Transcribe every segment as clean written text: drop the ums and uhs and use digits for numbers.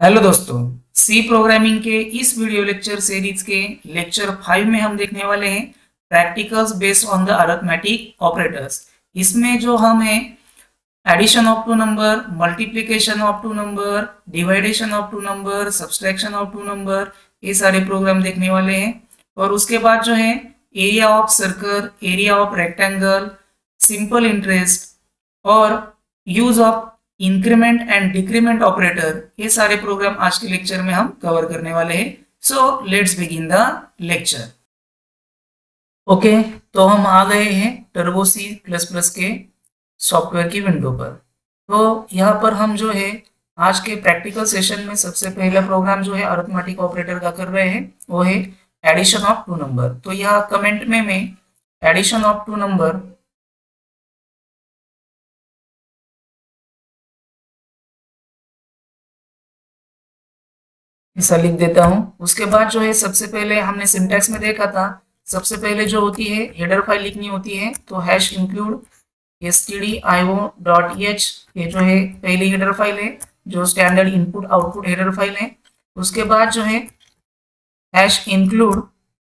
Hello दोस्तों, सी programming के इस वीडियो लेक्चर सीरीज के लेक्चर 5 में हम देखने वाले हैं practicals based on the arithmetic operators. इसमें जो हम है addition of two number, multiplication of two number, division of two number, subtraction of two number, ये सारे प्रोग्राम देखने वाले हैं। और उसके बाद जो है area of circle, area of rectangle, simple interest और use of increment and decrement operator, ये सारे प्रोग्राम आज के लेक्चर में हम कवर करने वाले हैं। So let's begin the lecture. Okay, तो हम आ गए हैं टर्बो सी प्लस प्लस के सॉफ्टवेयर की विंडो पर। तो यहाँ पर हम जो है आज के प्रैक्टिकल सेशन में सबसे पहला प्रोग्राम जो है अरिथमेटिक ऑपरेटर का कर रहे हैं वो है एडिशन ऑफ टू नंबर। तो यहाँ कमेंट में मैं एडिशन ऑफ टू नंबर ऐसा लिख देता हूं। उसके बाद जो है सबसे पहले हमने सिंटैक्स में देखा था, सबसे पहले जो होती है हेडर फाइल लिखनी होती है। तो हैश इंक्लूड stdio.h, ये जो है पहली हेडर फाइल है जो standard input output header file है। उसके बाद जो है हैश इंक्लूड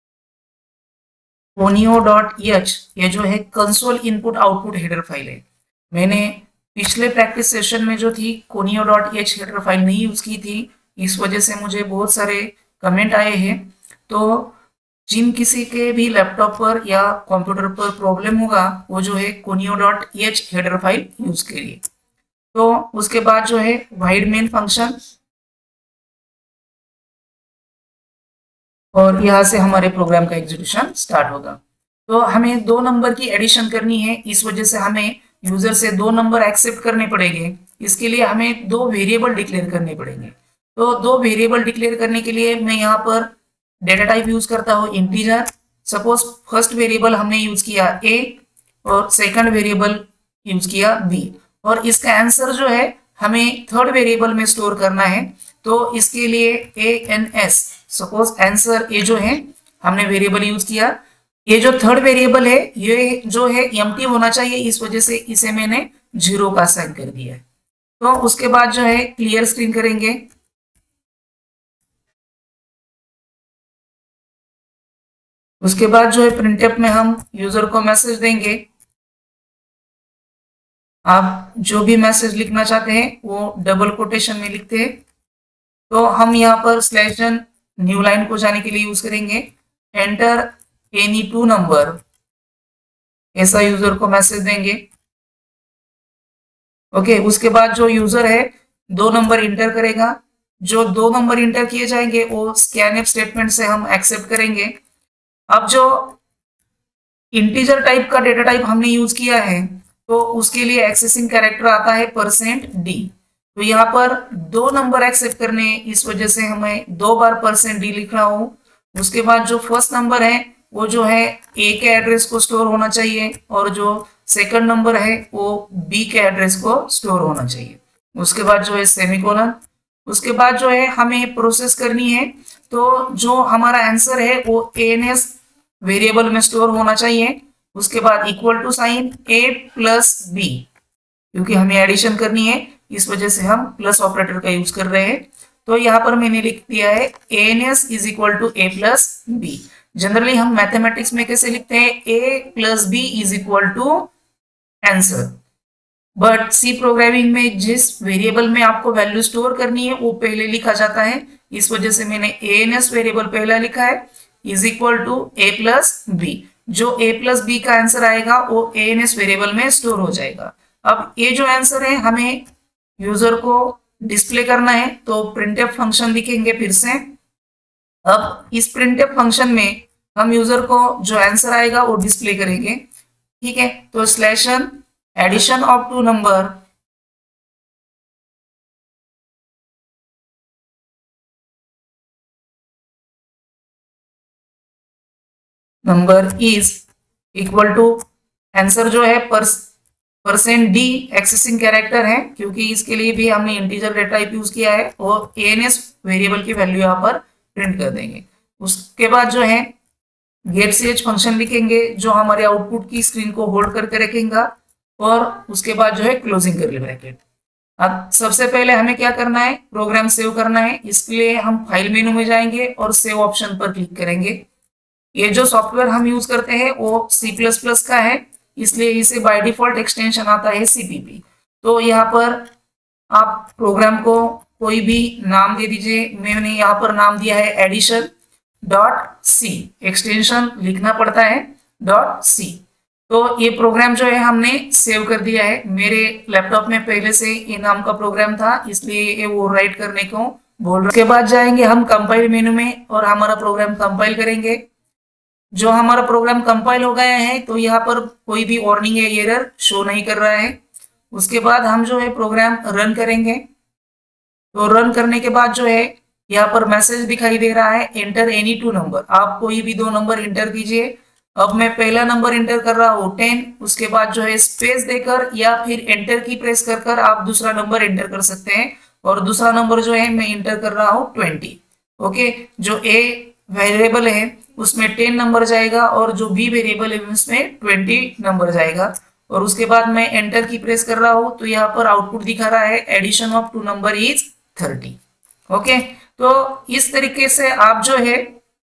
conio.h, ये जो है console input output header file है। मैंने पिछले प्रैक्टिस सेशन में जो थी conio.h हेडर फाइल नहीं यूज की थी, इस वजह से मुझे बहुत सारे कमेंट आए हैं। तो जिन किसी के भी लैपटॉप पर या कंप्यूटर पर प्रॉब्लम होगा वो जो है conio.h हेडर फाइल यूज करिए। तो उसके बाद जो है वाइड मेन फंक्शन, और यहाँ से हमारे प्रोग्राम का एग्जीक्यूशन स्टार्ट होगा। तो हमें दो नंबर की एडिशन करनी है, इस वजह से हमें यूजर से दो नंबर एक्सेप्ट करने पड़ेंगे। इसके लिए हमें दो वेरिएबल डिक्लेयर करने पड़ेंगे। तो दो वेरिएबल डिक्लेयर करने के लिए मैं यहाँ पर डेटा टाइप यूज करता हूँ इंटीजर। सपोज फर्स्ट वेरिएबल हमने यूज किया a और सेकंड वेरिएबल यूज किया b, और इसका आंसर जो है हमें थर्ड वेरिएबल में स्टोर करना है। तो इसके लिए ans, सपोज आंसर ये जो है हमने वेरिएबल यूज किया, ये जो थर्ड वेरिएबल है ये जो है एम्प्टी होना चाहिए, इस वजह से इसे मैंने 0 का साइन कर दिया है। तो उसके बाद जो है क्लियर स्क्रीन करेंगे। उसके बाद जो है प्रिंटफ में हम यूजर को मैसेज देंगे। आप जो भी मैसेज लिखना चाहते हैं वो डबल कोटेशन में लिखते हैं। तो हम यहाँ पर स्लैश न्यू लाइन को जाने के लिए यूज करेंगे एंटर एनी टू नंबर, ऐसा यूजर को मैसेज देंगे। ओके, उसके बाद जो यूजर है दो नंबर इंटर करेगा। जो दो नंबर इंटर किए जाएंगे वो स्कैनफ स्टेटमेंट से हम एक्सेप्ट करेंगे। अब जो इंटीजर टाइप का डेटा टाइप हमने यूज किया है तो उसके लिए एक्सेसिंग कैरेक्टर आता है %d। तो यहाँ पर दो नंबर एक्सेप्ट करने, इस वजह से हमें दो बार %d लिख रहा हूँ। उसके बाद जो फर्स्ट नंबर है वो जो है a के एड्रेस को स्टोर होना चाहिए, और जो सेकंड नंबर है वो b के एड्रेस को स्टोर होना चाहिए। उसके बाद जो है सेमीकोलन। उसके बाद जो है हमें प्रोसेस करनी है। तो जो हमारा आंसर है वो ans वेरिएबल में स्टोर होना चाहिए। उसके बाद equal to sign a plus b, क्योंकि हमें एडिशन करनी है इस वजह से हम प्लस ऑपरेटर का यूज कर रहे हैं। तो यहाँ पर मैंने लिख दिया है ans is equal to a plus b। Generally हम मैथमेटिक्स में कैसे लिखते हैं, a plus b is equal to answer. But C programming में जिस वेरिएबल में आपको वैल्यू स्टोर करनी है वो पहले लिखा जाता है, इस वजह से मैंने ans वेरिएबल पहला लिखा है is equal to a plus b। जो a प्लस b का आंसर आएगा वो ans वेरिएबल में स्टोर हो जाएगा। अब ये जो आंसर है हमें यूजर को डिस्प्ले करना है, तो प्रिंटफ फंक्शन लिखेंगे फिर से। अब इस प्रिंटफ फंक्शन में हम यूजर को जो आंसर आएगा वो डिस्प्ले करेंगे। ठीक है, तो slash addition of two number is equal to answer जो है %d एक्सेसिंग कैरेक्टर है, क्योंकि इसके लिए भी हमने इंटीजर डेटा टाइप यूज किया है, और ans वेरिएबल की वैल्यू यहाँ पर प्रिंट कर देंगे। उसके बाद जो है गेट ch फंक्शन लिखेंगे जो हमारे आउटपुट की स्क्रीन को होल्ड करके रखेगा, और उसके बाद जो है क्लोजिंग करली ब्रैकेट। अब सबसे पहले हमें क्या करना है, प्रोग्राम सेव करना है। इसके लिए हम फाइल मेनू में जाएंगे और सेव ऑप्शन पर क्लिक करेंगे। ये जो सॉफ्टवेयर हम यूज करते हैं वो C++ का है, इसलिए इसे बाय डिफॉल्ट एक्सटेंशन आता है CPP। तो यहाँ पर आप प्रोग्राम को कोई भी नाम दे दीजिए। मैंने यहाँ पर नाम दिया है एडिशन .c, एक्सटेंशन लिखना पड़ता है .c। तो ये प्रोग्राम जो है हमने सेव कर दिया है। मेरे लैपटॉप में पहले से ये नाम का प्रोग्राम था, इसलिए ये वो राइट करने को बोल रहा है। उसके बाद जाएंगे हम कंपाइल मेनू में और हमारा प्रोग्राम कंपाइल करेंगे। जो हमारा प्रोग्राम कंपाइल हो गया है तो यहाँ पर कोई भी वार्निंग या एरर शो नहीं कर रहा है। उसके बाद हम जो है प्रोग्राम रन करेंगे। तो रन करने के बाद जो है यहाँ पर मैसेज दिखाई दे रहा है, एंटर एनी 2 नंबर। आप कोई भी 2 नंबर इंटर कीजिए। अब मैं पहला नंबर इंटर कर रहा हूँ 10। उसके बाद जो है स्पेस देकर या फिर एंटर की प्रेस कर आप दूसरा नंबर इंटर कर सकते हैं। और दूसरा नंबर जो है मैं इंटर कर रहा हूँ 20। ओके, जो ए वेरिएबल है उसमें 10 नंबर जाएगा और जो बी वेरिएबल है उसमें 20 नंबर जाएगा। और उसके बाद मैं एंटर की प्रेस कर रहा हूँ तो यहाँ पर आउटपुट दिखा रहा है एडिशन ऑफ 2 नंबर इज 30। ओके, तो इस तरीके से आप जो है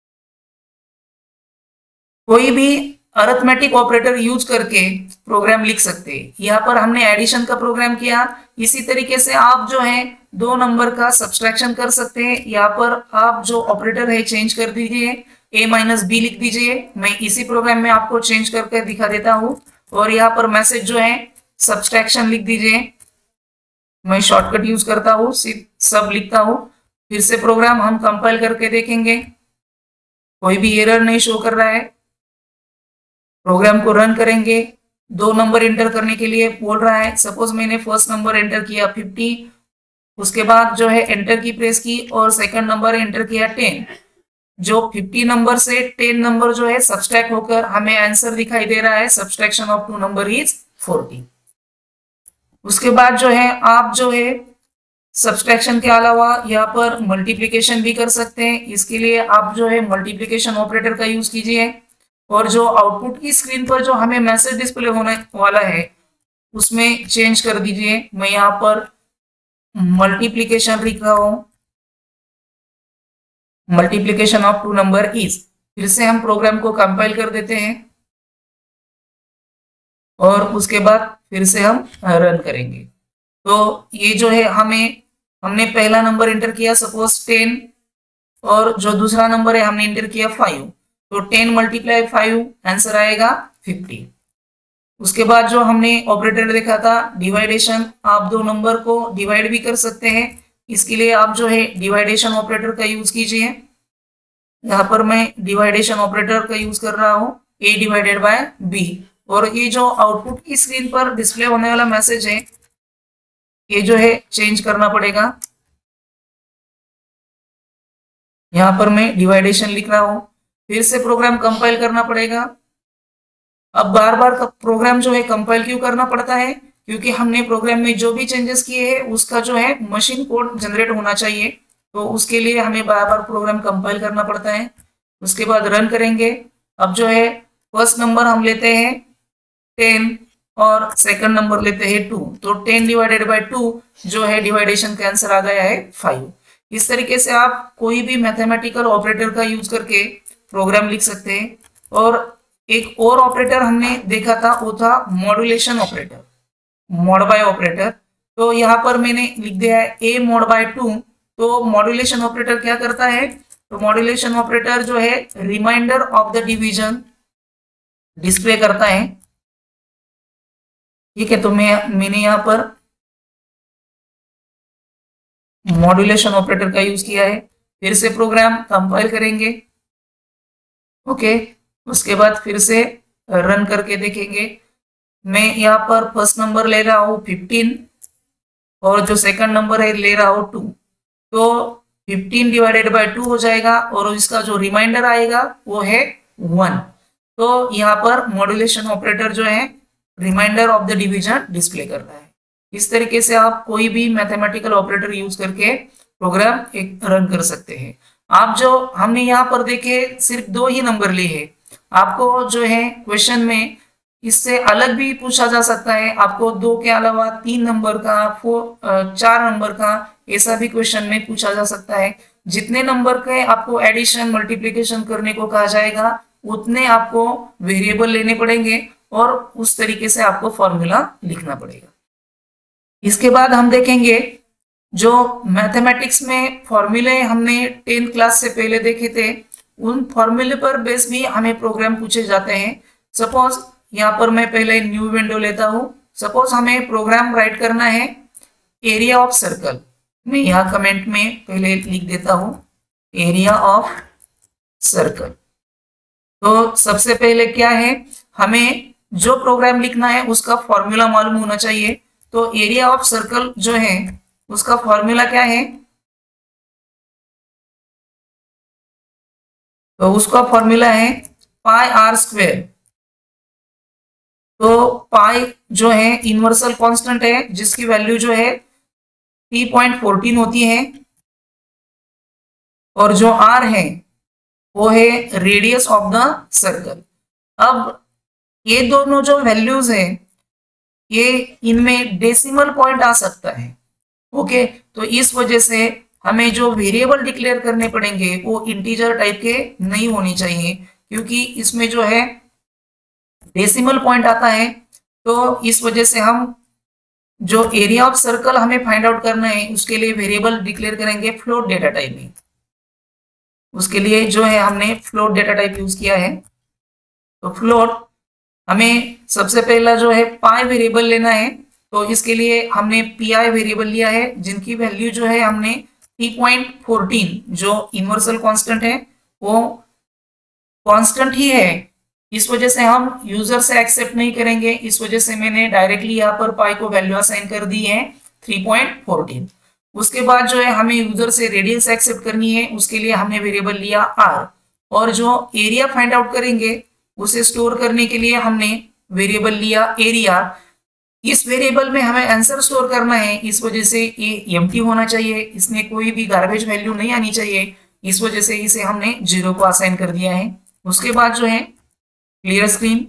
कोई भी अरिथमेटिक ऑपरेटर यूज करके प्रोग्राम लिख सकते हैं। यहाँ पर हमने एडिशन का प्रोग्राम किया, इसी तरीके से आप जो है 2 नंबर का सब्सट्रैक्शन कर सकते हैं। यहाँ पर आप जो ऑपरेटर है चेंज कर दीजिए, a-b लिख दीजिए। मैं इसी प्रोग्राम में आपको चेंज करके दिखा देता हूँ। और यहाँ पर मैसेज जो है सब्सट्रैक्शन लिख दीजिए। मैं शॉर्टकट यूज करता हूँ, सब लिखता हूँ। फिर से प्रोग्राम हम कंपाइल करके देखेंगे, कोई भी एरर नहीं शो कर रहा है। प्रोग्राम को रन करेंगे। 2 नंबर एंटर करने के लिए बोल रहा है। सपोज मैंने फर्स्ट नंबर एंटर किया 50, उसके बाद जो है एंटर की प्रेस की और सेकंड नंबर एंटर किया 10। जो 50 नंबर से 10 नंबर जो है सब्सट्रैक्ट होकर हमें आंसर दिखाई दे रहा है, सब्सट्रैक्शन ऑफ 2 नंबर इज 40। उसके बाद जो है आप जो है सब्सट्रैक्शन के अलावा यहाँ पर मल्टीप्लिकेशन भी कर सकते हैं। इसके लिए आप जो है मल्टीप्लिकेशन ऑपरेटर का यूज कीजिए। और जो आउटपुट की स्क्रीन पर जो हमें मैसेज डिस्प्ले होने वाला है उसमें चेंज कर दीजिए। मैं यहाँ पर मल्टीप्लिकेशन लिख रहा हूँ, मल्टीप्लिकेशन ऑफ 2 नंबर इज। फिर से हम प्रोग्राम को कंपाइल कर देते हैं और उसके बाद फिर से हम रन करेंगे। तो ये जो है हमने पहला नंबर एंटर किया सपोज 10 और जो दूसरा नंबर है हमने एंटर किया 5। तो 10 × 5 आंसर आएगा 50। उसके बाद जो हमने ऑपरेटर देखा था डिवाइडेशन, आप 2 नंबर को डिवाइड भी कर सकते हैं। इसके लिए आप जो है डिवाइडेशन ऑपरेटर का यूज कीजिए। यहाँ पर मैं डिवाइडेशन ऑपरेटर का यूज कर रहा हूँ, a/b। और ये जो आउटपुट की स्क्रीन पर डिस्प्ले होने वाला मैसेज है ये जो है चेंज करना पड़ेगा। यहाँ पर मैं डिवाइडेशन लिख रहा हूँ। फिर से प्रोग्राम कंपाइल करना पड़ेगा। अब बार बार प्रोग्राम जो है कंपाइल क्यों करना पड़ता है, क्योंकि हमने प्रोग्राम में जो भी चेंजेस किए हैं उसका जो है मशीन कोड जनरेट होना चाहिए। तो उसके लिए हमें बार बार प्रोग्राम कंपाइल करना पड़ता है। उसके बाद रन करेंगे। अब जो है फर्स्ट नंबर हम लेते हैं 10 और सेकंड नंबर लेते हैं 2। तो 10 / 2 जो है डिवाइडेशन का आंसर आ गया है 5। इस तरीके से आप कोई भी मैथमेटिकल ऑपरेटर का यूज करके प्रोग्राम लिख सकते हैं। और एक और ऑपरेटर हमने देखा था वो था modulation operator, mod by operator. तो यहाँ पर मैंने लिख दिया है a/2। तो मॉड्यूलेशन ऑपरेटर क्या करता है, तो मॉड्यूलेशन ऑपरेटर जो है remainder of the division display करता है। ठीक है, तो मैंने यहाँ पर मॉड्यूलेशन ऑपरेटर का यूज किया है। फिर से प्रोग्राम कंपाइल करेंगे। ओके, उसके बाद फिर से रन करके देखेंगे। मैं यहाँ पर फर्स्ट नंबर ले रहा हूँ 15 और जो सेकंड नंबर है ले रहा हूँ 2। तो 15 / 2 हो जाएगा और इसका जो रिमाइंडर आएगा वो है 1। तो यहाँ पर मॉड्यूलेशन ऑपरेटर जो है remainder of the division display करता है। इस तरीके से आप कोई भी मैथमेटिकल ऑपरेटर यूज करके प्रोग्राम एक रन कर सकते हैं। आप जो हमने यहाँ पर देखे सिर्फ 2 ही नंबर लिए हैं। आपको जो है क्वेश्चन में इससे अलग भी पूछा जा सकता है, आपको 2 के अलावा 3 नंबर का, 4 नंबर का, ऐसा भी क्वेश्चन में पूछा जा सकता है। जितने नंबर के आपको एडिशन मल्टीप्लिकेशन करने को कहा जाएगा उतने आपको वेरिएबल लेने पड़ेंगे और उस तरीके से आपको फॉर्मूला लिखना पड़ेगा। इसके बाद हम देखेंगे जो मैथमेटिक्स में फॉर्मूले हमने 10th क्लास से पहले देखे थे, उन फॉर्मूले पर बेस भी हमें प्रोग्राम पूछे जाते हैं। सपोज यहाँ पर मैं पहले न्यू विंडो लेता हूँ। सपोज हमें प्रोग्राम राइट करना है एरिया ऑफ सर्कल। मैं यहाँ कमेंट में पहले लिख देता हूँ एरिया ऑफ सर्कल। तो सबसे पहले क्या है, हमें जो प्रोग्राम लिखना है उसका फॉर्मूला मालूम होना चाहिए। तो एरिया ऑफ सर्कल जो है उसका फॉर्मूला क्या है, तो उसका फॉर्मूला है पाई आर स्क्वेयर। तो पाई जो है यूनिवर्सल कांस्टेंट है जिसकी वैल्यू जो है 3.14 होती है, और जो आर है वो है रेडियस ऑफ द सर्कल। अब ये दोनों जो वैल्यूज है ये इनमें डेसिमल पॉइंट आ सकता है। ओके, तो इस वजह से हमें जो वेरिएबल डिक्लेयर करने पड़ेंगे वो इंटीजर टाइप के नहीं होनी चाहिए, क्योंकि इसमें जो है डेसिमल पॉइंट आता है। तो इस वजह से हम जो एरिया ऑफ सर्कल हमें फाइंड आउट करना है उसके लिए वेरिएबल डिक्लेयर करेंगे फ्लोट डेटा टाइप में। उसके लिए जो है हमने फ्लोट डेटा टाइप यूज किया है। तो फ्लोट हमें सबसे पहला जो है पाई वेरिएबल लेना है। तो इसके लिए हमने पी वेरिएबल लिया है जिनकी वैल्यू जो है हमने 3.14 जो यूनिवर्सल कांस्टेंट है वो कांस्टेंट ही है, इस वजह से हम यूजर से एक्सेप्ट नहीं करेंगे। इस वजह से मैंने डायरेक्टली यहाँ पर पाई को वैल्यू असाइन कर दी है 3.14। उसके बाद जो है हमें यूजर से रेडियस एक्सेप्ट करनी है, उसके लिए हमने वेरिएबल लिया आर। और जो एरिया फाइंड आउट करेंगे उसे स्टोर करने के लिए हमने वेरिएबल लिया एरिया। इस वेरिएबल में हमें आंसर स्टोर करना है, इस वजह से ये एम्प्टी होना चाहिए, इसमें कोई भी गार्बेज वैल्यू नहीं आनी चाहिए, इस वजह से इसे हमने 0 को असाइन कर दिया है। उसके बाद जो है क्लियर स्क्रीन।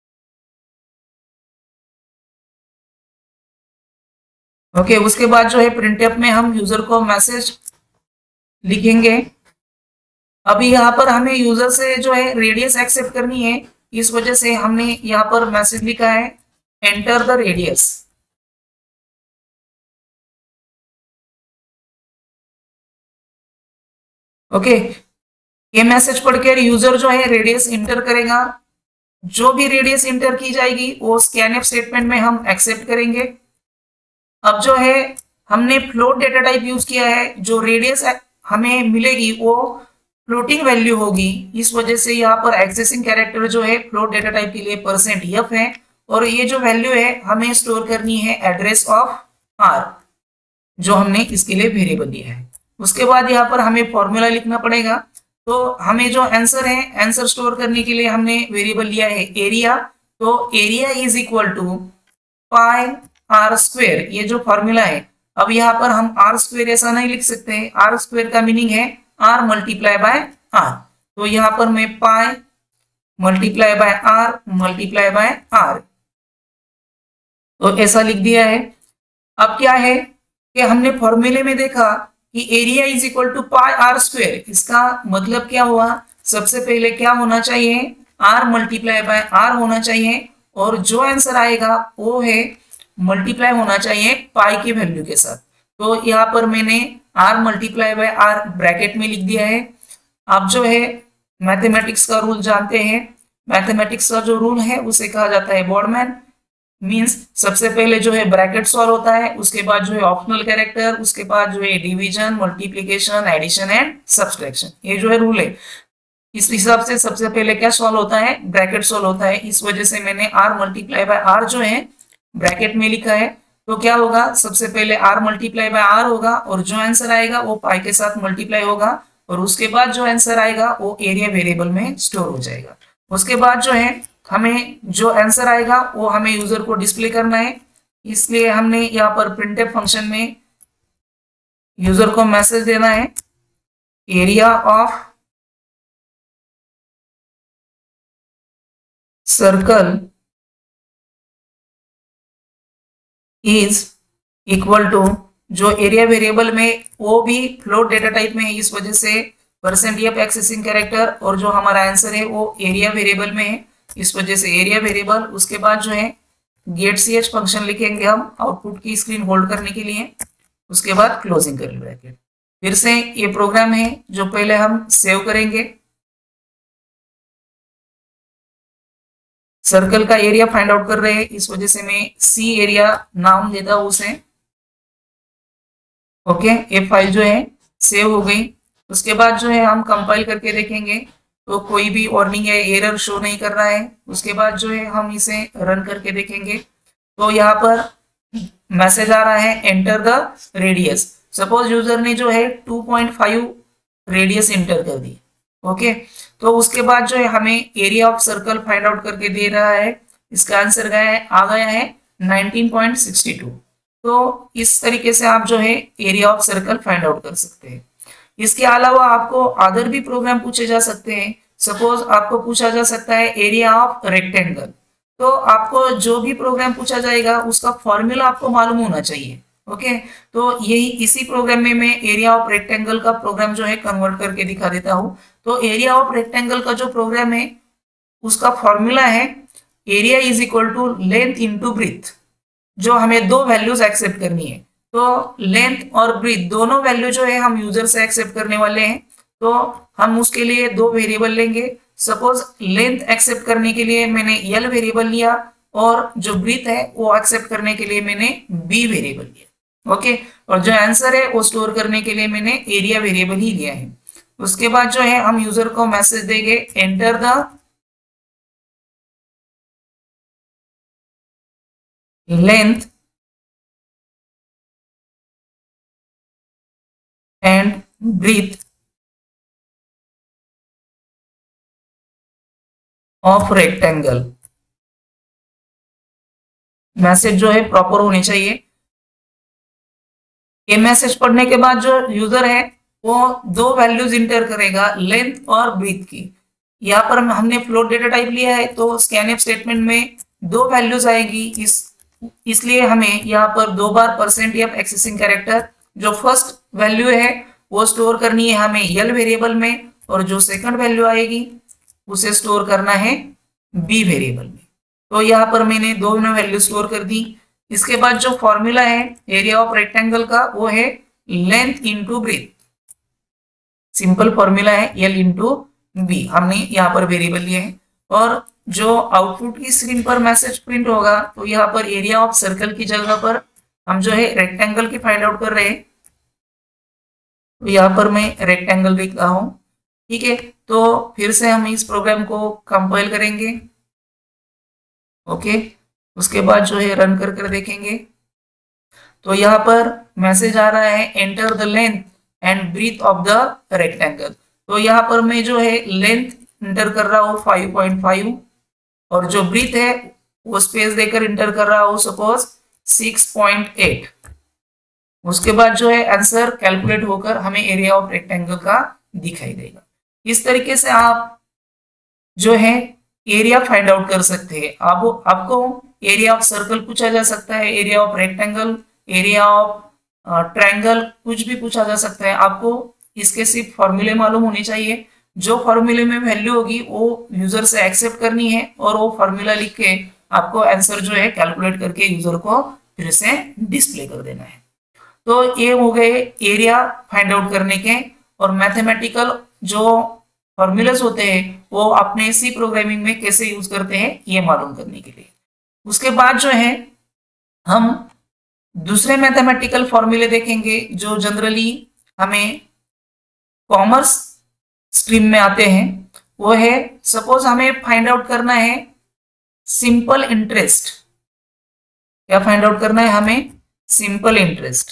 ओके, उसके बाद जो है प्रिंटफ में हम यूजर को मैसेज लिखेंगे। अभी यहाँ पर हमें यूजर से जो है रेडियस एक्सेप्ट करनी है, इस वजह से हमने यहाँ पर मैसेज लिखा है एंटर द रेडियस। ओके, ये मैसेज पढ़कर यूजर जो है रेडियस इंटर करेगा। जो भी रेडियस इंटर की जाएगी वो स्कैनफ स्टेटमेंट में हम एक्सेप्ट करेंगे। अब जो है हमने फ्लोट डेटा टाइप यूज किया है, जो रेडियस हमें मिलेगी वो फ्लोटिंग वैल्यू होगी, इस वजह से यहाँ पर एक्सेसिंग कैरेक्टर जो है फ्लोट डेटा टाइप के लिए %f है। और ये जो वैल्यू है हमें स्टोर करनी है एड्रेस ऑफ आर, जो हमने इसके लिए वेरिएबल दिया है। उसके बाद यहाँ पर हमें फॉर्मूला लिखना पड़ेगा। तो हमें जो आंसर है, आंसर स्टोर करने के लिए हमने वेरिएबल लिया है एरिया। तो area is equal to pi r square, ये जो फॉर्मूला है। अब यहाँ पर हम आर स्क्वेयर ऐसा नहीं लिख सकते, आर स्क्वेयर का मीनिंग है आर मल्टीप्लाई बाय आर। तो यहाँ पर मैं pi multiply by r multiply by r, तो ऐसा लिख दिया है। अब क्या है कि हमने फॉर्मूले में देखा कि area is equal to pi r square, इसका मतलब क्या हुआ, सबसे पहले क्या होना चाहिए, आर मल्टीप्लाई बाय आर होना चाहिए, और जो आंसर आएगा वो है मल्टीप्लाई होना चाहिए पाई की वैल्यू के साथ। तो यहाँ पर मैंने r multiply by r bracket में लिख दिया है। आप जो है मैथमेटिक्स का रूल जानते हैं, मैथमेटिक्स का जो रूल है उसे कहा जाता है बोर्डमैन। मींस सबसे पहले जो है ब्रैकेट सॉल्व होता है, उसके बाद जो है ऑप्शनल कैरेक्टर, उसके बाद जो है division, multiplication, addition and subtraction, ये जो है रूल है। इस हिसाब से सबसे पहले क्या सॉल्व होता है, ब्रैकेट सॉल्व होता है। इस वजह से मैंने आर मल्टीप्लाई बाय आर जो है ब्रैकेट में लिखा है। तो क्या होगा, सबसे पहले आर मल्टीप्लाई बाय आर होगा और जो आंसर आएगा वो पाई के साथ मल्टीप्लाई होगा, और उसके बाद जो आंसर आएगा वो एरिया वेरिएबल में स्टोर हो जाएगा। उसके बाद जो है हमें जो आंसर आएगा वो हमें यूजर को डिस्प्ले करना है, इसलिए हमने यहाँ पर प्रिंटफ फंक्शन में यूजर को मैसेज देना है area of circle is equal to, जो एरिया वेरिएबल में वो भी फ्लोट डेटा टाइप में है, इस वजह से %f एक्सेसिंग कैरेक्टर, और जो हमारा आंसर है वो एरिया वेरिएबल में है, इस वजह से एरिया वेरिएबल। उसके बाद जो है गेट ch फंक्शन लिखेंगे हम आउटपुट की स्क्रीन होल्ड करने के लिए। उसके बाद क्लोजिंग कर्ली ब्रैकेट। फिर से ये प्रोग्राम है जो पहले हम सेव करेंगे। सर्कल का एरिया फाइंड आउट कर रहे हैं, इस वजह से मैं सी एरिया नाम देता हूं उसे। ओके, ये फाइल जो है सेव हो गई। उसके बाद जो है हम कंपाइल करके देखेंगे तो कोई भी वार्निंग या एरर शो नहीं कर रहा है। उसके बाद जो है हम इसे रन करके देखेंगे तो यहाँ पर मैसेज आ रहा है enter the radius. Suppose user ने जो है 2.5 रेडियस एंटर कर दी। ओके, तो उसके बाद जो है हमें area of circle find out करके दे रहा है। इसका आंसर आ गया है 19.62। तो इस तरीके से आप जो है area of circle find out कर सकते हैं। इसके अलावा आपको अदर भी प्रोग्राम पूछे जा सकते हैं। सपोज आपको पूछा जा सकता है एरिया ऑफ रेक्टेंगल, तो आपको जो भी प्रोग्राम पूछा जाएगा उसका फॉर्मूला आपको मालूम होना चाहिए। ओके, तो यही इसी प्रोग्राम में मैं एरिया ऑफ रेक्टेंगल का प्रोग्राम जो है कन्वर्ट करके दिखा देता हूं। तो एरिया ऑफ रेक्टेंगल का जो प्रोग्राम है उसका फॉर्मूला है area is equal to length into breadth. जो हमें दो वैल्यूज एक्सेप्ट करनी है, तो लेंथ और ब्रीथ दोनों वैल्यू जो है हम यूजर से एक्सेप्ट करने वाले हैं। तो हम उसके लिए दो वेरिएबल लेंगे। सपोज लेंथ एक्सेप्ट करने के लिए मैंने एल वेरिएबल लिया और जो ब्रीथ है वो एक्सेप्ट करने के लिए मैंने बी वेरिएबल लिया। ओके, और जो आंसर है वो स्टोर करने के लिए मैंने एरिया वेरिएबल ही लिया है। उसके बाद जो है हम यूजर को मैसेज देंगे enter the length and breadth of rectangle. Message जो है प्रॉपर होने चाहिए। ये मैसेज पढ़ने के बाद जो यूजर है वो दो वैल्यूज इंटर करेगा, लेंथ और ब्रीथ की। यहाँ पर हमने फ्लोट डेटा टाइप लिया है तो स्कैनएफ स्टेटमेंट में दो वैल्यूज आएगी, इसलिए हमें यहाँ पर दो बार %f एक्सेसिंग कैरेक्टर, जो फर्स्ट वैल्यू है वो स्टोर करनी है हमें यल वेरिएबल में, और जो सेकंड वैल्यू आएगी उसे स्टोर करना है बी वेरिएबल में। तो यहाँ पर मैंने दोनों वैल्यू स्टोर कर दी। इसके बाद जो फॉर्मूला है एरिया ऑफ रेक्टेंगल का वो है length into breadth. Simple formula है एल इंटू बी, हमने यहाँ पर वेरिएबल लिए हैं। और जो आउटपुट की स्क्रीन पर मैसेज प्रिंट होगा तो यहाँ पर एरिया ऑफ सर्कल की जगह पर हम जो है रेक्टेंगल की फाइंड आउट कर रहे हैं, तो यहाँ पर मैं रेक्टेंगल लिख रहा हूँ। ठीक है, तो फिर से हम इस प्रोग्राम को कंपाइल करेंगे। ओके, उसके बाद जो है रन कर देखेंगे तो यहाँ पर मैसेज आ रहा है enter the length and breadth of the rectangle. तो यहाँ पर मैं जो है लेंथ इंटर कर रहा हूँ 5.5 और जो ब्रीथ है वो स्पेस देकर इंटर कर रहा हूँ सपोज 6.8। उसके बाद जो है आंसर कैलकुलेट होकर हमें एरिया ऑफ रेक्टेंगल का दिखाई देगा। इस तरीके से आप जो है एरिया फाइंड आउट कर सकते हैं। आपको एरिया ऑफ सर्कल पूछा जा सकता है, area of rectangle, area of triangle, कुछ भी पूछा जा सकता है। आपको इसके सिर्फ फॉर्मूले मालूम होने चाहिए। जो फॉर्मूले में वैल्यू होगी वो यूजर से एक्सेप्ट करनी है और वो फॉर्मूला लिख के आपको आंसर जो है कैलकुलेट करके यूजर को फिर से डिस्प्ले कर देना है। तो ये हो गए एरिया फाइंड आउट करने के। और मैथमेटिकल जो फॉर्मूलाज होते हैं वो अपने सी प्रोग्रामिंग में कैसे यूज करते हैं ये मालूम करने के लिए। उसके बाद जो है हम दूसरे मैथमेटिकल फॉर्मूले देखेंगे जो जनरली हमें कॉमर्स स्ट्रीम में आते हैं। वो है सपोज हमें फाइंड आउट करना है सिंपल इंटरेस्ट। क्या फाइंड आउट करना है हमें? Simple interest.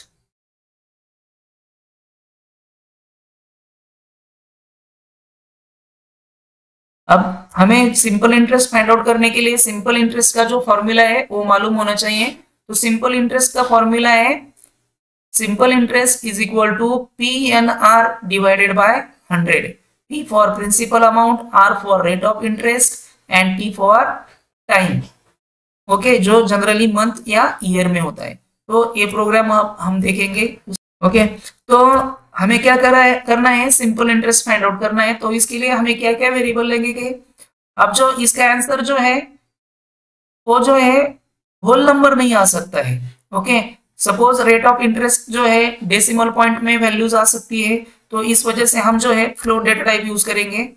अब हमें सिंपल इंटरेस्ट फाइंड आउट करने के लिए सिंपल इंटरेस्ट का जो फॉर्मूला है वो मालूम होना चाहिए। तो सिंपल इंटरेस्ट का फॉर्मूला है simple interest is equal to PNR divided by 100। P for principal amount, R for rate of interest and T for time. Okay, जो जनरली मंथ या ईयर में होता है। तो ये प्रोग्राम हम देखेंगे। ओके, तो हमें क्या करना है, सिंपल इंटरेस्ट फाइंड आउट करना है। तो इसके लिए हमें क्या क्या वेरिएबल लेंगे? अब जो इसका आंसर जो है वो जो है होल नंबर नहीं आ सकता है। Okay, suppose rate of interest जो है डेसिमल पॉइंट में वैल्यूज आ सकती है, तो इस वजह से हम जो है फ्लोट डेटा टाइप यूज करेंगे।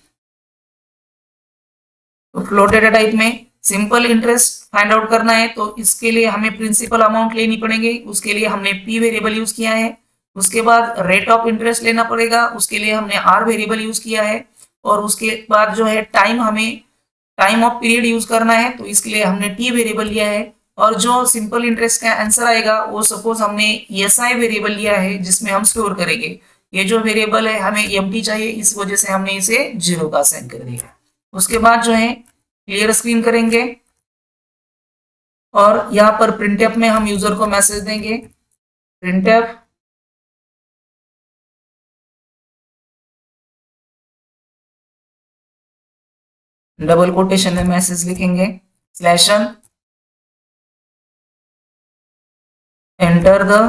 तो फ्लोट डेटा टाइप में सिंपल इंटरेस्ट फाइंड आउट करना है, तो इसके लिए हमें प्रिंसिपल अमाउंट लेनी पड़ेगी, उसके लिए हमने पी वेरिएबल यूज किया है। उसके बाद रेट ऑफ इंटरेस्ट लेना पड़ेगा, उसके लिए हमने आर वेरिएबल यूज किया है। और उसके बाद जो है हमें टाइम ऑफ पीरियड यूज करना है, तो इसके लिए हमने टी वेरिएबल लिया है। और जो सिंपल इंटरेस्ट का आंसर आएगा वो सपोज हमने एसआई वेरिएबल लिया है जिसमें हम स्टोर करेंगे। ये जो वेरिएबल है हमें एम्प्टी चाहिए, इस वजह से हमने इसे 0 का असाइन कर दिया। उसके बाद जो है क्लियर स्क्रीन करेंगे और यहाँ पर प्रिंटफ में हम यूजर को मैसेज देंगे, प्रिंटफ डबल कोटेशन में मैसेज लिखेंगे स्लैशन एंटर द,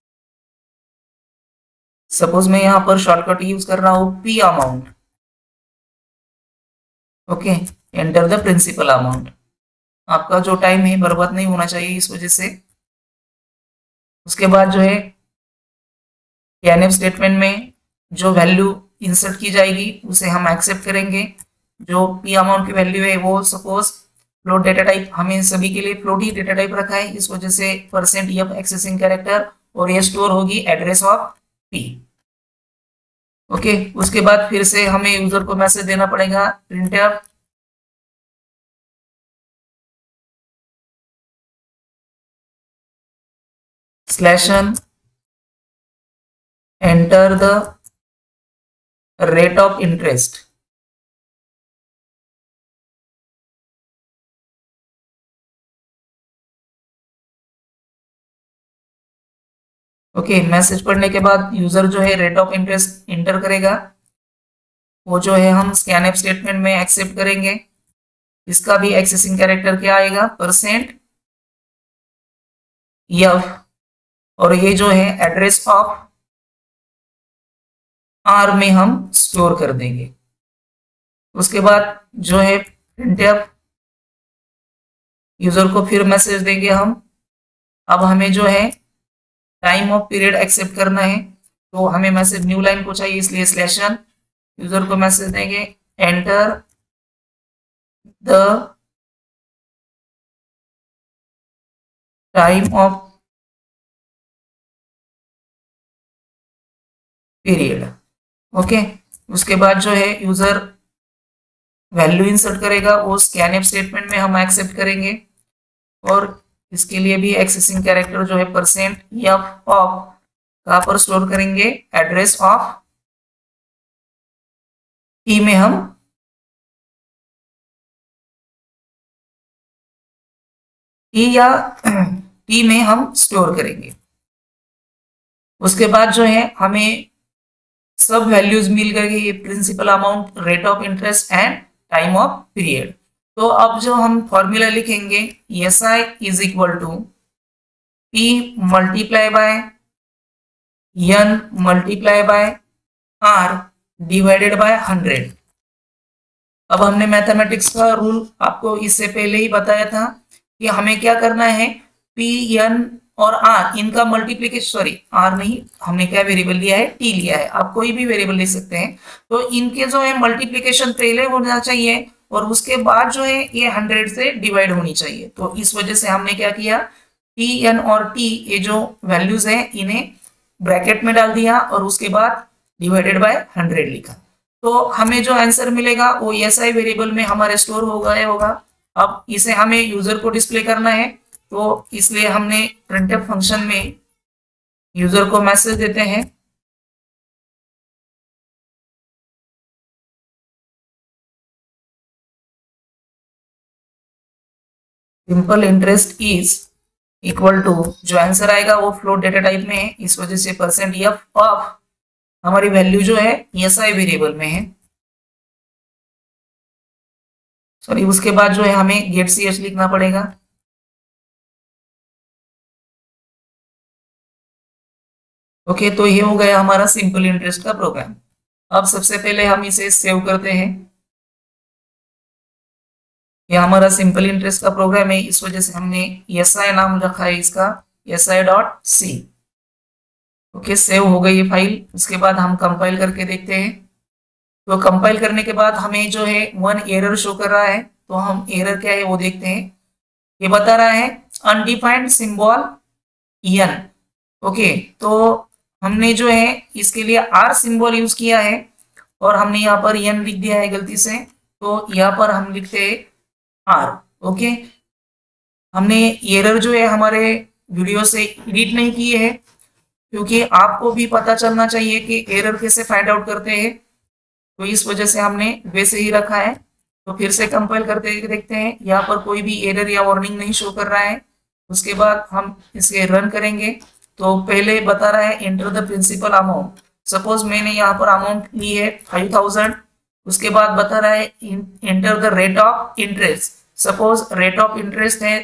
सपोज मैं यहाँ पर शॉर्टकट यूज कर रहा हूँ P amount. Okay, enter the principal amount. आपका जो टाइम है बर्बाद नहीं होना चाहिए इस वजह से। उसके बाद जो है कैनएफ स्टेटमेंट में जो वैल्यू इंसर्ट की जाएगी उसे हम एक्सेप्ट करेंगे। जो पी अमाउंट की वैल्यू है वो सपोज फ्लोट डेटा टाइप, हमें सभी के लिए फ्लोट ही डेटा टाइप रखा है, इस वजह से %f एक्सेसिंग कैरेक्टर, और ये स्टोर होगी एड्रेस ऑफ पी। ओके, उसके बाद फिर से हमें यूजर को मैसेज देना पड़ेगा printf slash n enter the rate of interest. Okay, message पढ़ने के बाद यूजर जो है रेट ऑफ इंटरेस्ट इंटर करेगा, वो जो है हम स्कैनएफ स्टेटमेंट में एक्सेप्ट करेंगे। इसका भी एक्सेसिंग कैरेक्टर क्या आएगा, %f, और ये जो है एड्रेस ऑफ आर में हम स्टोर कर देंगे। उसके बाद जो है प्रिंटफ यूजर को फिर मैसेज देंगे हम। अब हमें जो है टाइम ऑफ पीरियड एक्सेप्ट करना है, तो हमें मैसेज न्यू लाइन को चाहिए, इसलिए स्लैशन यूजर को मैसेज देंगे enter the time of period. Okay, उसके बाद जो है यूजर वैल्यू इंसर्ट करेगा, वो स्कैनएफ स्टेटमेंट में हम एक्सेप्ट करेंगे। और इसके लिए भी एक्सेसिंग कैरेक्टर जो है %f ऑफ कहाँ पर स्टोर करेंगे, एड्रेस ऑफ ई में हम ई या टी में हम स्टोर करेंगे। उसके बाद जो है हमें सब वैल्यूज मिल गई, principal amount, rate of interest and time of period. तो अब जो हम फॉर्मूला लिखेंगे, S I is equal to P multiply by N multiply by R divided by 100। अब हमने मैथमेटिक्स का रूल आपको इससे पहले ही बताया था कि हमें क्या करना है, पी एन और आर इनका मल्टीप्लीकेशन, सॉरी आर नहीं, हमने क्या वेरिएबल लिया है, टी लिया है, आप कोई भी वेरिएबल ले सकते हैं। तो इनके जो है मल्टीप्लीकेशन पहले होना चाहिए और उसके बाद जो है ये 100 से डिवाइड होनी चाहिए। तो इस वजह से हमने क्या किया, पी एन और टी ये जो वैल्यूज है इन्हें ब्रैकेट में डाल दिया और उसके बाद डिवाइडेड बाय 100 लिखा। तो हमें जो आंसर मिलेगा वो एसआई वेरिएबल में हमारे स्टोर हो गया होगा। अब इसे हमें यूजर को डिस्प्ले करना है, तो इसलिए हमने प्रिंटफ फंक्शन में यूजर को मैसेज देते हैं simple interest is equal to, जो आंसर आएगा वो फ्लोट डेटा टाइप में है, इस वजह से %f ऑफ हमारी वैल्यू जो है एसआई वेरिएबल में है। सॉरी, उसके बाद जो है हमें गेट सी एच लिखना पड़ेगा। ओके, तो ये हो गया हमारा सिंपल इंटरेस्ट का प्रोग्राम। अब सबसे पहले हम इसे सेव करते हैं। ये हमारा सिंपल इंटरेस्ट का प्रोग्राम है, इस वजह से हमने SI नाम रखा है इसका, SI.C। ओके, सेव हो गई ये फाइल। उसके बाद हम कंपाइल करके देखते हैं। तो कंपाइल करने के बाद हमें जो है वन एरर शो कर रहा है, तो हम एरर क्या है वो देखते हैं। ये बता रहा है अनडिफाइंड सिंबल n। ओके, तो हमने जो है इसके लिए r सिंबल यूज किया है और हमने यहाँ पर n लिख दिया है गलती से, तो यहाँ पर हम लिखते हैं r। ओके, हमने एरर जो है हमारे वीडियो से एडिट नहीं किए है, क्योंकि आपको भी पता चलना चाहिए कि एरर कैसे फाइंड आउट करते हैं, तो इस वजह से हमने वैसे ही रखा है। तो फिर से कंपाइल करके देखते हैं, यहाँ पर कोई भी एरर या वार्निंग नहीं शो कर रहा है। उसके बाद हम इसे रन करेंगे, तो पहले बता रहा है enter the principal amount. Suppose मैंने यहाँ पर अमाउंट ली है 5000। उसके बाद बता रहा है enter the rate of interest. Suppose rate of interest है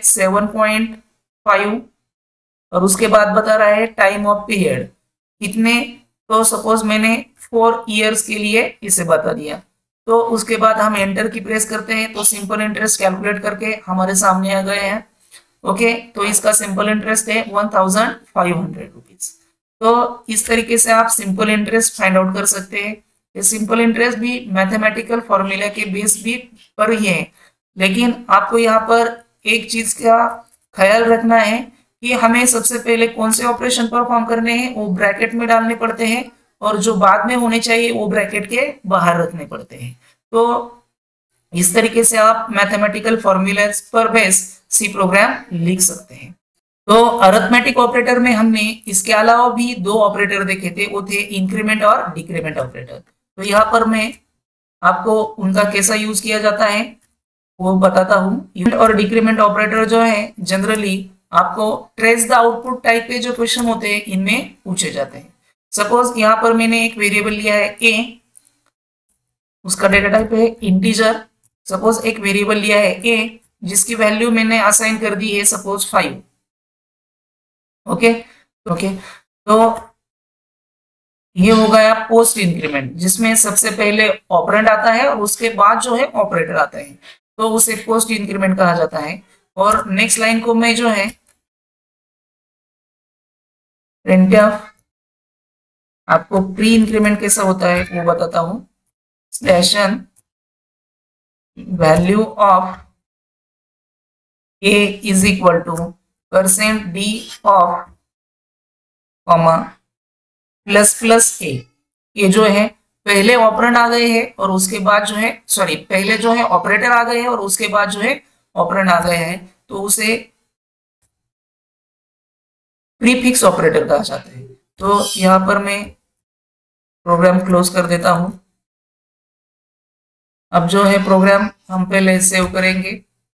7.5 और उसके बाद बता रहा है टाइम ऑफ पीरियड कितने, तो सपोज मैंने 4 इयर्स के लिए इसे बता दिया। तो उसके बाद हम एंटर की प्रेस करते हैं, तो सिंपल इंटरेस्ट कैलकुलेट करके हमारे सामने आ गए हैं। ओके, तो इसका सिंपल इंटरेस्ट है 1500 रुपीज। तो इस तरीके से आप सिंपल इंटरेस्ट फाइंड आउट कर सकते हैं। ये सिंपल इंटरेस्ट भी मैथमेटिकल फॉर्मूला के बेस भी पर ही है, लेकिन आपको यहाँ पर एक चीज का ख्याल रखना है कि हमें सबसे पहले कौन से ऑपरेशन परफॉर्म करने हैं वो ब्रैकेट में डालने पड़ते हैं, और जो बाद में होने चाहिए वो ब्रैकेट के बाहर रखने पड़ते हैं। तो इस तरीके से आप मैथमेटिकल फॉर्मूलाज पर बेस सी प्रोग्राम लिख सकते हैं। तो अरिथमेटिक ऑपरेटर में हमने इसके अलावा भी 2 ऑपरेटर देखे थे, वो थे इंक्रीमेंट और डिक्रीमेंट ऑपरेटर। तो यहाँ पर मैं आपको उनका कैसा यूज किया जाता है वो बताता हूँ। इंक्रीमेंट और डिक्रीमेंट ऑपरेटर जो है जनरली आपको ट्रेस द आउटपुट टाइप के जो क्वेश्चन होते हैं इनमें पूछे जाते हैं। सपोज यहाँ पर मैंने एक वेरिएबल लिया है a, उसका डेटा टाइप है इंटीजर। सपोज एक वेरिएबल लिया है a जिसकी वैल्यू मैंने असाइन कर दी है सपोज 5। ओके, तो ये हो गया पोस्ट इंक्रीमेंट, जिसमें सबसे पहले ऑपरेंड आता है और उसके बाद जो है ऑपरेटर आता है, तो उसे पोस्ट इंक्रीमेंट कहा जाता है। और नेक्स्ट लाइन को मैं जो है printf आपको प्री इंक्रीमेंट कैसा होता है वो बताता हूं। Station value of a is equal to %d of comma plus plus a। ये जो है पहले ऑपरेंड आ गए हैं और उसके बाद जो है पहले जो है ऑपरेटर आ गए हैं और उसके बाद जो है ऑपरेंड आ गए हैं, तो उसे प्रीफिक्स ऑपरेटर कहा जाता है। तो यहाँ पर मैं प्रोग्राम क्लोज कर देता हूं। अब जो है प्रोग्राम हम पहले सेव करेंगे।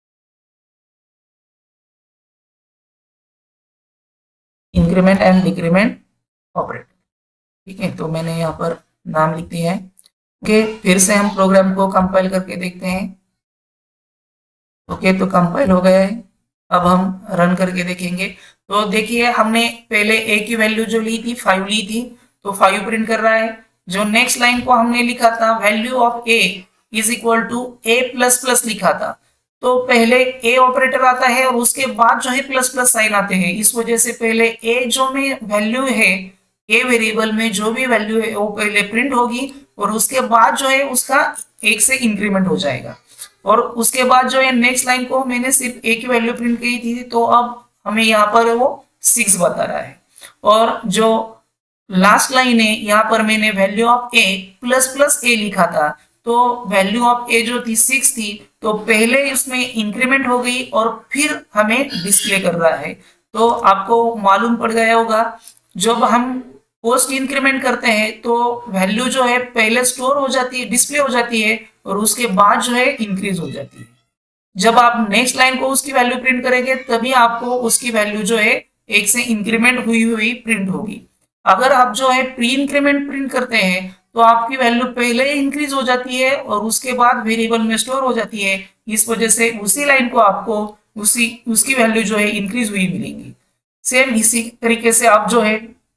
इंक्रीमेंट एंड डिक्रीमेंट ऑपरेटर, ठीक है, तो मैंने यहाँ पर नाम लिख दिया है। ओके, फिर से हम प्रोग्राम को कंपाइल करके देखते हैं। ओके, तो कंपाइल हो गया है। अब हम रन करके देखेंगे। तो देखिए हमने पहले a की वैल्यू जो ली थी 5 ली थी, तो 5 प्रिंट कर रहा है। जो नेक्स्ट लाइन को हमने लिखा था value of a is equal to a plus plus लिखा था, तो पहले a ऑपरेटर आता है और उसके बाद जो है प्लस प्लस साइन आते हैं। इस वजह से पहले a जो में वैल्यू है, a वेरिएबल में जो भी वैल्यू है वो पहले प्रिंट होगी और उसके बाद जो है उसका 1 से इंक्रीमेंट हो जाएगा। और उसके बाद जो है नेक्स्ट लाइन को मैंने सिर्फ a की वैल्यू प्रिंट की थी, तो अब हमें यहाँ पर वो 6 बता रहा है। और जो लास्ट लाइन है यहाँ पर मैंने value of a plus plus a लिखा था, तो वैल्यू ऑफ a जो थी 6 थी, तो पहले इसमें इंक्रीमेंट हो गई और फिर हमें डिस्प्ले कर रहा है। तो आपको मालूम पड़ गया होगा जब हम पोस्ट इंक्रीमेंट करते हैं तो वैल्यू जो है पहले स्टोर हो जाती है, डिस्प्ले हो जाती है और उसके बाद जो है इंक्रीज हो जाती है। जब आप नेक्स्ट लाइन को उसकी वैल्यू प्रिंट करेंगे तभी आपको उसकी वैल्यू जो है 1 से इंक्रीमेंट हुई हुई प्रिंट होगी। अगर आप जो है प्री इंक्रीमेंट प्रिंट करते हैं तो आपकी वैल्यू पहले ही इंक्रीज हो जाती है और उसके बाद वेरिएबल में स्टोर हो जाती है। इस वजह से उसी लाइन को आपको उसकी वैल्यू जो है इंक्रीज हुई मिलेगी। सेम इसी तरीके से आप जो है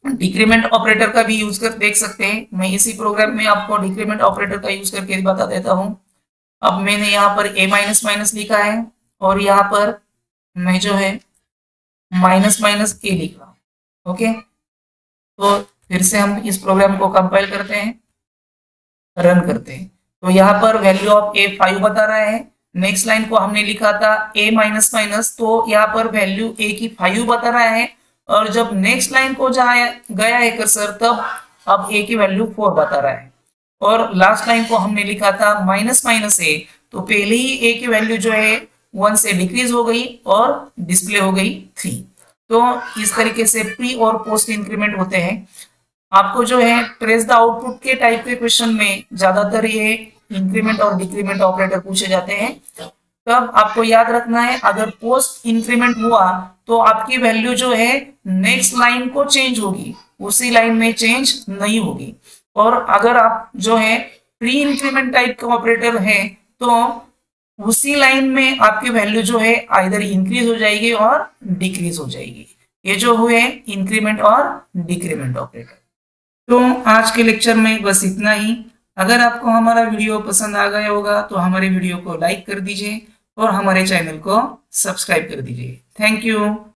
डिक्रीमेंट ऑपरेटर का भी यूज कर देख सकते हैं। मैं इसी प्रोग्राम में आपको डिक्रीमेंट ऑपरेटर का यूज करके बता देता हूं। अब मैंने यहाँ पर a माइनस माइनस लिखा है और यहाँ पर मैं जो है माइनस माइनस ए लिख रहा हूँ। ओके, तो फिर से हम इस प्रोग्राम को कंपाइल करते हैं, रन करते हैं। तो यहाँ पर वैल्यू ऑफ ए 5 बता रहा है। नेक्स्ट लाइन को हमने लिखा था a माइनस माइनस, तो यहाँ पर वैल्यू a की 5 बता रहा है। और जब नेक्स्ट लाइन को जाया गया है कर्सर, तब अब a की वैल्यू 4 बता रहा है। और लास्ट लाइन को हमने लिखा था माइनस माइनस ए, तो पहले ही a की वैल्यू जो है 1 से डिक्रीज हो गई और डिस्प्ले हो गई 3। तो इस तरीके से प्री और पोस्ट इंक्रीमेंट होते हैं। आपको जो है ट्रेस द आउटपुट के टाइप के क्वेश्चन में ज्यादातर ये इंक्रीमेंट और डिक्रीमेंट ऑपरेटर पूछे जाते हैं। तब आपको याद रखना है, अगर पोस्ट इंक्रीमेंट हुआ तो आपकी वैल्यू जो है नेक्स्ट लाइन को चेंज होगी, उसी लाइन में चेंज नहीं होगी। और अगर आप जो है प्री इंक्रीमेंट टाइप का ऑपरेटर है, तो उसी लाइन में आपकी वैल्यू जो है आइदर इंक्रीज हो जाएगी और डिक्रीज हो जाएगी। ये जो हुए इंक्रीमेंट और डिक्रीमेंट ऑपरेटर। तो आज के लेक्चर में बस इतना ही। अगर आपको हमारा वीडियो पसंद आ गया होगा तो हमारे वीडियो को लाइक कर दीजिए और हमारे चैनल को सब्सक्राइब कर दीजिए। Thank you.